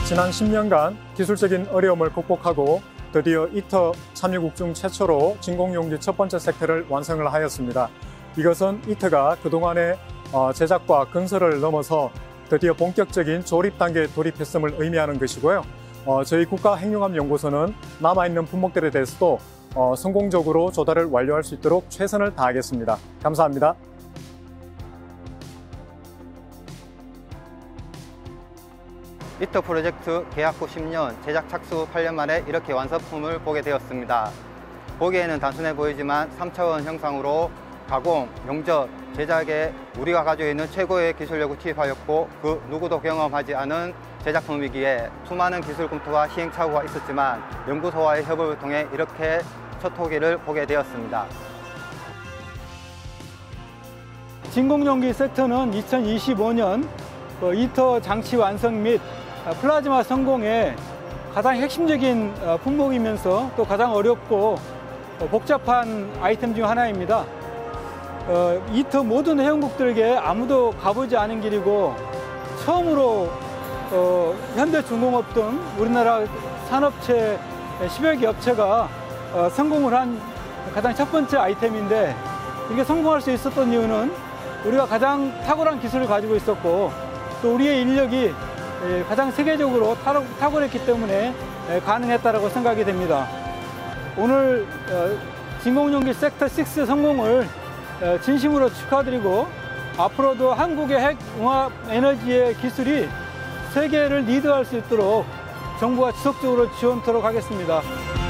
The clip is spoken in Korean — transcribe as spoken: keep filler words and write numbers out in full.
지난 십 년간 기술적인 어려움을 극복하고 드디어 이터 참여국 중 최초로 진공용기 첫 번째 세트를 완성을 하였습니다. 이것은 이터가 그동안의 제작과 건설을 넘어서 드디어 본격적인 조립 단계에 돌입했음을 의미하는 것이고요. 저희 국가핵융합연구소는 남아있는 품목들에 대해서도 성공적으로 조달을 완료할 수 있도록 최선을 다하겠습니다. 감사합니다. 이터 프로젝트 계약 후 십 년, 제작 착수 팔 년 만에 이렇게 완성품을 보게 되었습니다. 보기에는 단순해 보이지만 삼 차원 형상으로 가공, 용접, 제작에 우리가 가지고 있는 최고의 기술력을 투입하였고 그 누구도 경험하지 않은 제작품이기에 수많은 기술 검토와 시행착오가 있었지만 연구소와의 협업을 통해 이렇게 첫 호기를 보게 되었습니다. 진공용기 세트는 이천이십오 년 이터 장치 완성 및 플라즈마 성공의 가장 핵심적인 품목이면서 또 가장 어렵고 복잡한 아이템 중 하나입니다. 이터 모든 회원국들에게 아무도 가보지 않은 길이고 처음으로 현대중공업 등 우리나라 산업체 십여 개 업체가 성공을 한 가장 첫 번째 아이템인데 이게 성공할 수 있었던 이유는 우리가 가장 탁월한 기술을 가지고 있었고 또 우리의 인력이 가장 세계적으로 탁월했기 때문에 가능했다고 생각이 됩니다. 오늘 진공용기 섹터 육 성공을 진심으로 축하드리고 앞으로도 한국의 핵융합 에너지의 기술이 세계를 리드할 수 있도록 정부가 지속적으로 지원하도록 하겠습니다.